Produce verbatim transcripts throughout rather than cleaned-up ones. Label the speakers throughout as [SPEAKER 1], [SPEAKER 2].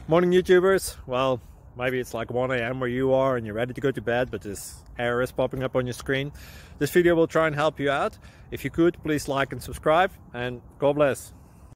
[SPEAKER 1] Morning YouTubers. Well, maybe it's like one A M where you are and you're ready to go to bed, but this error is popping up on your screen. This video will try and help you out. If you could, please like and subscribe, and God bless.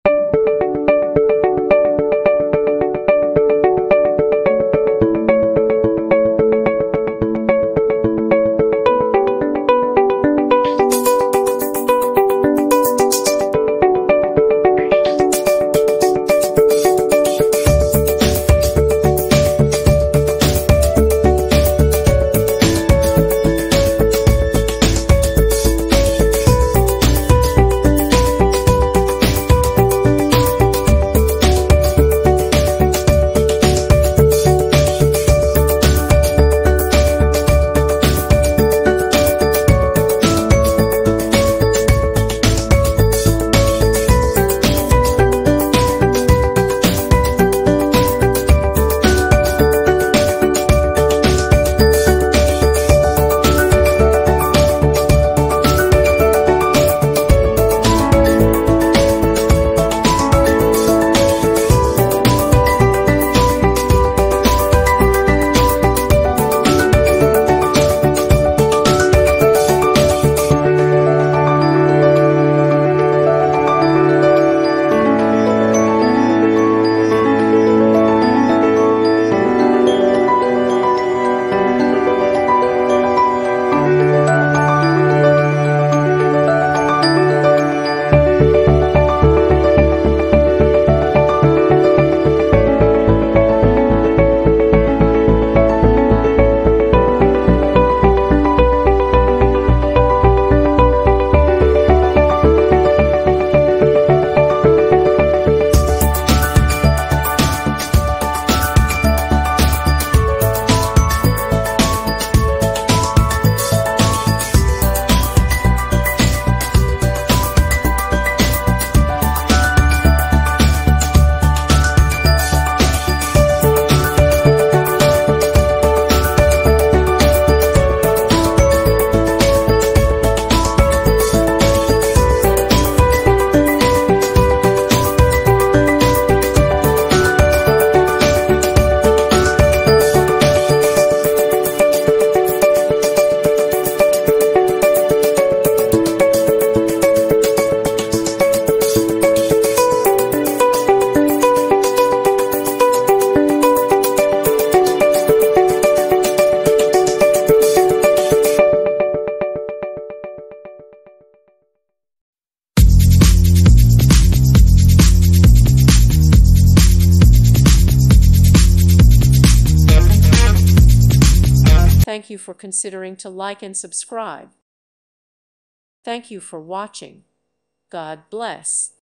[SPEAKER 2] Thank you for considering to like and subscribe. Thank you for watching. God bless.